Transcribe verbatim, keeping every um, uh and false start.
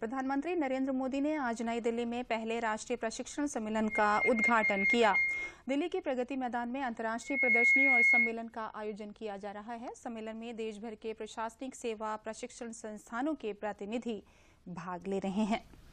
प्रधानमंत्री नरेंद्र मोदी ने आज नई दिल्ली में पहले राष्ट्रीय प्रशिक्षण सम्मेलन का उद्घाटन किया। दिल्ली के प्रगति मैदान में अंतर्राष्ट्रीय प्रदर्शनी और सम्मेलन का आयोजन किया जा रहा है। सम्मेलन में देश भर के प्रशासनिक सेवा प्रशिक्षण संस्थानों के प्रतिनिधि भाग ले रहे हैं।